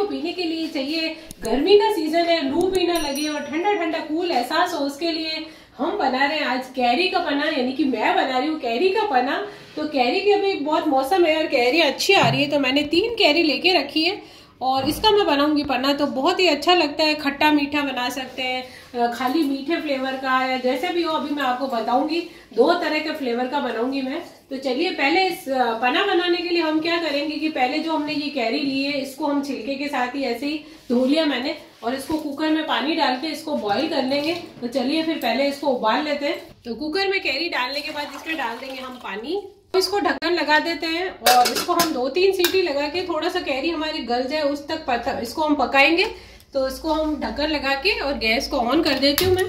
को पीने के लिए चाहिए, गर्मी का सीजन है, लू भी ना लगे और ठंडा ठंडा कूल एहसास हो, उसके लिए हम बना रहे हैं आज कैरी का पन्ना, यानी कि मैं बना रही हूँ कैरी का पन्ना। तो कैरी की अभी बहुत मौसम है और कैरी अच्छी आ रही है, तो मैंने 3 कैरी लेके रखी है और इसका मैं बनाऊंगी पन्ना। तो बहुत ही अच्छा लगता है, खट्टा मीठा बना सकते हैं, खाली मीठे फ्लेवर का या जैसे भी हो, अभी मैं आपको बताऊंगी। 2 तरह के फ्लेवर का बनाऊंगी मैं। तो चलिए पहले इस पन्ना बनाने के लिए हम क्या करेंगे कि पहले जो हमने ये कैरी ली है इसको हम छिलके के साथ ही ऐसे ही धो लिया मैंने, और इसको कुकर में पानी डाल के इसको बॉईल कर लेंगे। तो चलिए फिर पहले इसको उबाल लेते हैं। तो कुकर में कैरी डालने के बाद इसमें डाल देंगे हम पानी, इसको ढक्कन लगा देते हैं और इसको हम 2-3 सीटी लगा के थोड़ा सा कैरी हमारी गल जाए उस तक इसको हम पकाएंगे। तो इसको हम ढक्कन लगा के और गैस को ऑन कर देती हूँ मैं।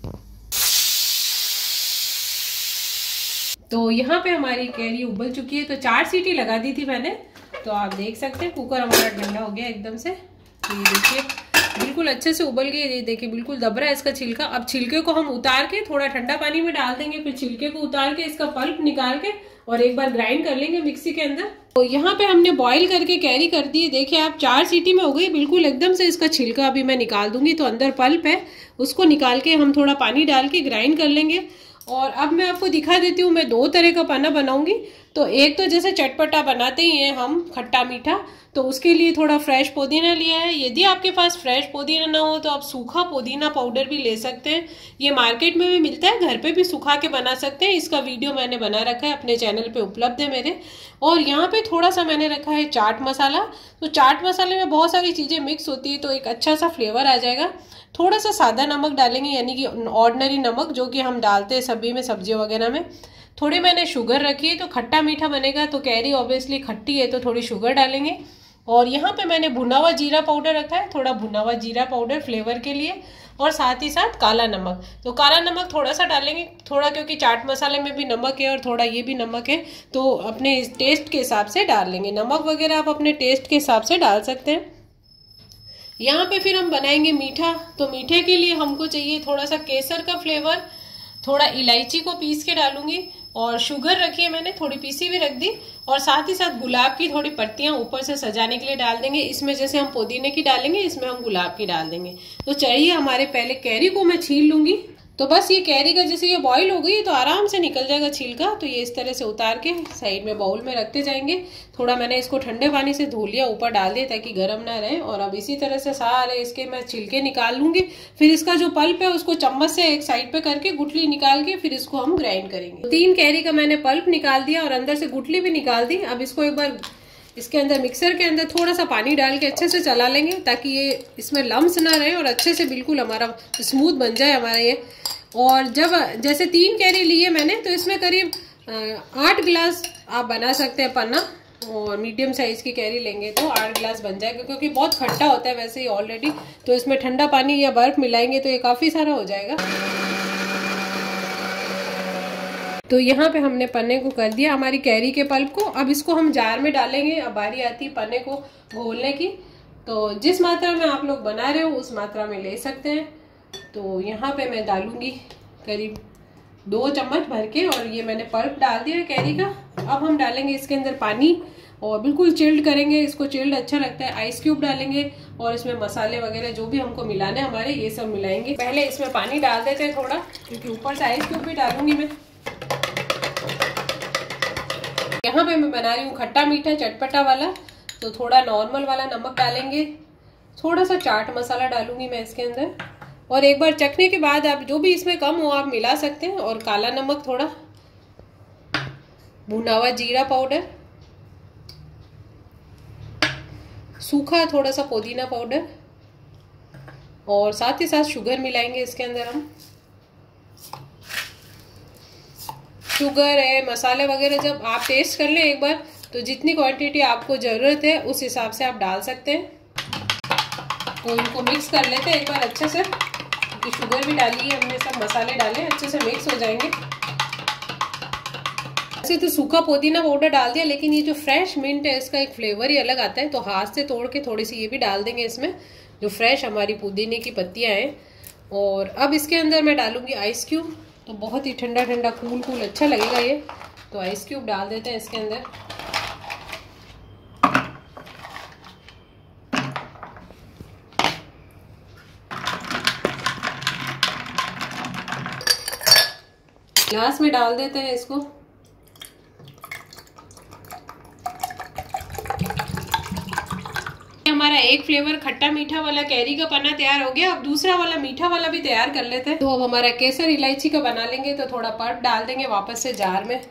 तो यहाँ पे हमारी कैरी उबल चुकी है, तो 4 सीटी लगा दी थी मैंने। तो आप देख सकते हैं कुकर हमारा ठंडा हो गया एकदम से। तो ये देखिए बिल्कुल अच्छे से उबल गई, ये देखिए बिल्कुल दब रहा है इसका छिलका। अब छिलके को हम उतार के थोड़ा ठंडा पानी में डाल देंगे, फिर छिलके को उतार के इसका पल्प निकाल के और एक बार ग्राइंड कर लेंगे मिक्सी के अंदर। तो यहाँ पे हमने बॉईल करके कैरी कर दी है, देखिए आप 4 सीटी में हो गई बिल्कुल एकदम से। इसका छिलका अभी मैं निकाल दूंगी, तो अंदर पल्प है उसको निकाल के हम थोड़ा पानी डाल के ग्राइंड कर लेंगे। और अब मैं आपको दिखा देती हूँ, मैं 2 तरह का पन्ना बनाऊंगी। तो एक तो जैसे चटपटा बनाते ही हैं हम, खट्टा मीठा, तो उसके लिए थोड़ा फ्रेश पुदीना लिया है। यदि आपके पास फ्रेश पुदीना ना हो तो आप सूखा पुदीना पाउडर भी ले सकते हैं, ये मार्केट में भी मिलता है, घर पे भी सुखा के बना सकते हैं। इसका वीडियो मैंने बना रखा है, अपने चैनल पे उपलब्ध है मेरे। और यहाँ पे थोड़ा सा मैंने रखा है चाट मसाला। तो चाट मसाले में बहुत सारी चीज़ें मिक्स होती है, तो एक अच्छा सा फ्लेवर आ जाएगा। थोड़ा सा सादा नमक डालेंगे, यानी कि ऑर्डिनरी नमक जो कि हम डालते हैं सब्जी में, सब्जी वगैरह में। थोड़ी मैंने शुगर रखी है, तो खट्टा मीठा बनेगा, तो कैरी ऑब्वियसली खट्टी है तो थोड़ी शुगर डालेंगे। और यहाँ पे मैंने भुना हुआ जीरा पाउडर रखा है, थोड़ा भुना हुआ जीरा पाउडर फ्लेवर के लिए, और साथ ही साथ काला नमक। तो काला नमक थोड़ा सा डालेंगे, थोड़ा, क्योंकि चाट मसाले में भी नमक है और थोड़ा ये भी नमक है, तो अपने टेस्ट के हिसाब से डाल लेंगे। नमक वगैरह आप अपने टेस्ट के हिसाब से डाल सकते हैं। यहाँ पे फिर हम बनाएंगे मीठा। तो मीठे के लिए हमको चाहिए थोड़ा सा केसर का फ्लेवर, थोड़ा इलायची को पीस के डालूंगी, और शुगर रखी है मैंने, थोड़ी पीसी भी रख दी, और साथ ही साथ गुलाब की थोड़ी पत्तियां ऊपर से सजाने के लिए डाल देंगे। इसमें जैसे हम पुदीने की डालेंगे, इसमें हम गुलाब की डाल देंगे। तो चलिए हमारे पहले कैरी को मैं छील लूंगी। तो बस ये कैरी का जैसे ये बॉईल हो गई तो आराम से निकल जाएगा छिलका। तो ये इस तरह से उतार के साइड में बाउल में रखते जाएंगे। थोड़ा मैंने इसको ठंडे पानी से धो लिया, ऊपर डाल दिया ताकि गर्म ना रहे। और अब इसी तरह से सारे इसके मैं छिलके निकाल लूंगी। फिर इसका जो पल्प है उसको चम्मच से एक साइड पे करके गुठली निकाल के फिर इसको हम ग्राइंड करेंगे। 3 कैरी का मैंने पल्प निकाल दिया और अंदर से गुठली भी निकाल दी। अब इसको एक बार इसके अंदर मिक्सर के अंदर थोड़ा सा पानी डाल के अच्छे से चला लेंगे, ताकि ये इसमें लम्स ना रहे और अच्छे से बिल्कुल हमारा स्मूथ बन जाए हमारा ये। और जब जैसे 3 कैरी लिए मैंने, तो इसमें करीब 8 गिलास आप बना सकते हैं पन्ना। और मीडियम साइज की कैरी लेंगे तो 8 गिलास बन जाएगा, क्योंकि बहुत खट्टा होता है वैसे ही ऑलरेडी। तो इसमें ठंडा पानी या बर्फ मिलाएंगे तो ये काफ़ी सारा हो जाएगा। तो यहाँ पे हमने पन्ने को कर दिया हमारी कैरी के पल्प को। अब इसको हम जार में डालेंगे। अब बारी आती है पन्ने को घोलने की। तो जिस मात्रा में आप लोग बना रहे हो उस मात्रा में ले सकते हैं। तो यहाँ पे मैं डालूंगी करीब 2 चम्मच भर के, और ये मैंने पल्प डाल दिया कैरी का। अब हम डालेंगे इसके अंदर पानी और बिल्कुल चिल्ड करेंगे इसको। चिल्ड अच्छा लगता है। आइस क्यूब डालेंगे और इसमें मसाले वगैरह जो भी हमको मिलाने हमारे, ये सब मिलाएंगे। पहले इसमें पानी डाल देते हैं थोड़ा, क्योंकि ऊपर से आइस क्यूब भी डालूंगी मैं। यहाँ पे मैं बना रही हूँ खट्टा मीठा चटपटा वाला, तो थोड़ा नॉर्मल वाला नमक डालेंगे, थोड़ा सा चाट मसाला डालूंगी मैं इसके अंदर, और एक बार चखने के बाद आप जो भी इसमें कम हो आप मिला सकते हैं। और काला नमक, थोड़ा भुना हुआ जीरा पाउडर, सूखा थोड़ा सा पुदीना पाउडर, और साथ ही साथ शुगर मिलाएंगे इसके अंदर हम। शुगर है, मसाले वगैरह जब आप टेस्ट कर लें एक बार, तो जितनी क्वांटिटी आपको ज़रूरत है उस हिसाब से आप डाल सकते हैं। तो इनको मिक्स कर लेते हैं एक बार अच्छे से, क्योंकि शुगर भी डाली है हमने, सब मसाले डाले, अच्छे से मिक्स हो जाएंगे। ऐसे तो सूखा पुदीना पाउडर डाल दिया, लेकिन ये जो फ्रेश मिंट है इसका एक फ्लेवर ही अलग आता है। तो हाथ से तोड़ के थोड़ी सी ये भी डाल देंगे इसमें, जो फ्रेश हमारी पुदीने की पत्तियाँ हैं। और अब इसके अंदर मैं डालूंगी आइस क्यूब। तो बहुत ही ठंडा ठंडा कूल कूल अच्छा लगेगा ये। तो आइस क्यूब डाल देते हैं इसके अंदर। ग्लास में डाल देते हैं इसको। हमारा एक फ्लेवर खट्टा मीठा वाला कैरी का पन्ना तैयार हो गया। अब दूसरा वाला मीठा वाला भी तैयार कर लेते हैं। तो अब हमारा केसर इलायची का बना लेंगे, तो थोड़ा पल्प डाल देंगे वापस से जार में।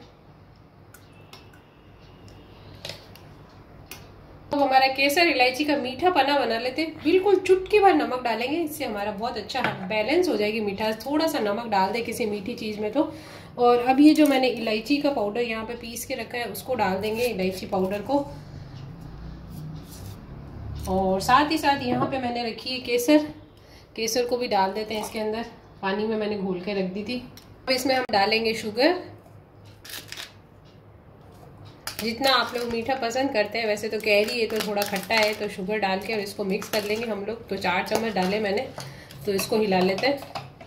तो हमारा केसर इलायची का मीठा पन्ना बना लेते हैं। बिल्कुल चुटकी भर नमक डालेंगे, इससे हमारा बहुत अच्छा बैलेंस हो जाएगी मिठास। थोड़ा सा नमक डाल दे किसी मीठी चीज में तो। और अब ये जो मैंने इलायची का पाउडर यहाँ पे पीस के रखा है उसको डाल देंगे, इलायची पाउडर को। और साथ ही साथ यहाँ पे मैंने रखी है केसर, केसर को भी डाल देते हैं इसके अंदर। पानी में मैंने घोल के रख दी थी। अब इसमें हम डालेंगे शुगर, जितना आप लोग मीठा पसंद करते हैं। वैसे तो कैरी है तो थोड़ा खट्टा है, तो शुगर डाल के और इसको मिक्स कर लेंगे हम लोग। तो 4 चम्मच डाले मैंने, तो इसको हिला लेते हैं।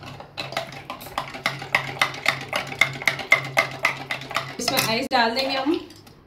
इसमें आइस डाल देंगे हम।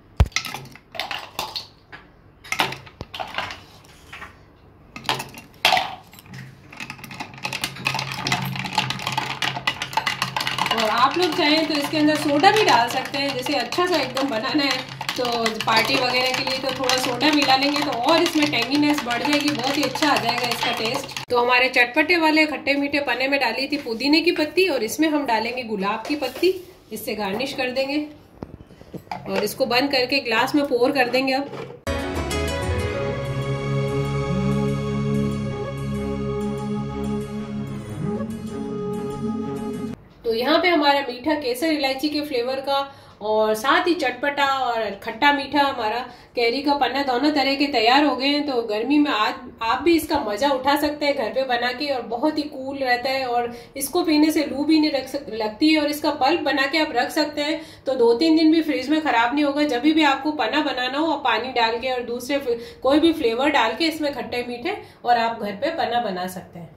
और आप लोग चाहें तो इसके अंदर सोडा भी डाल सकते हैं। जैसे अच्छा सा एकदम बनाना है तो पार्टी वगैरह के लिए, तो थोड़ा सोडा मिला लेंगे तो और इसमें टेंगीनेस बढ़ जाएगी, बहुत ही अच्छा आ जाएगा इसका टेस्ट। तो हमारे चटपटे वाले खट्टे मीठे पन्ने में डाली थी पुदीने की पत्ती, और इसमें हम डालेंगे गुलाब की पत्ती। इससे गार्निश कर देंगे और इसको बंद करके ग्लास में पोर कर देंगे। अब तो यहाँ पे हमारा मीठा केसर इलायची के फ्लेवर का और साथ ही चटपटा और खट्टा मीठा हमारा कैरी का पन्ना दोनों तरह के तैयार हो गए हैं। तो गर्मी में आज आप भी इसका मजा उठा सकते हैं घर पे बना के, और बहुत ही कूल रहता है और इसको पीने से लू भी नहीं लगती है। और इसका पल्प बना के आप रख सकते हैं तो 2-3 दिन भी फ्रिज में खराब नहीं होगा। जब भी आपको पन्ना बनाना हो, पानी डाल के और दूसरे कोई भी फ्लेवर डाल के इसमें खट्टे मीठे, और आप घर पे पन्ना बना सकते हैं।